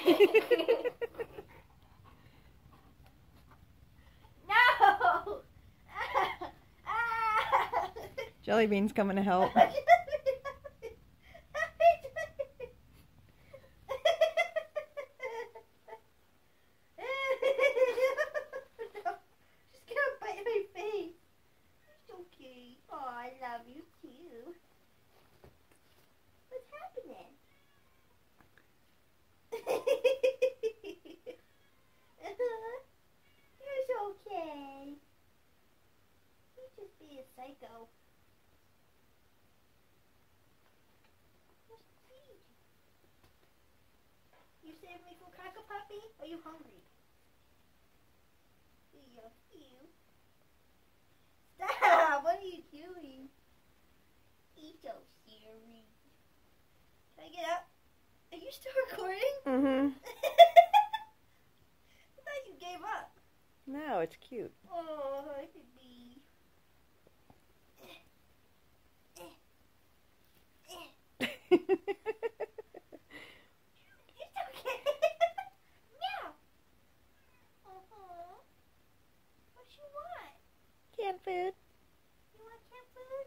No! Jelly Bean's coming to help. Love you too. What's happening? You're okay. You just be a psycho. You saved me from Cracker Puppy? Are you hungry? Stop! What are you doing? He's so scary. Can I get up? Are you still recording? Mm-hmm. I thought you gave up. No, it's cute. Oh, I could be. It's okay. Meow. What you want? Canned food. You want cat food?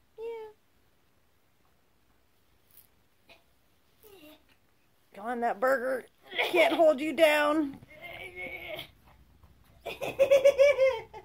Yeah. Come on, that burger can't hold you down.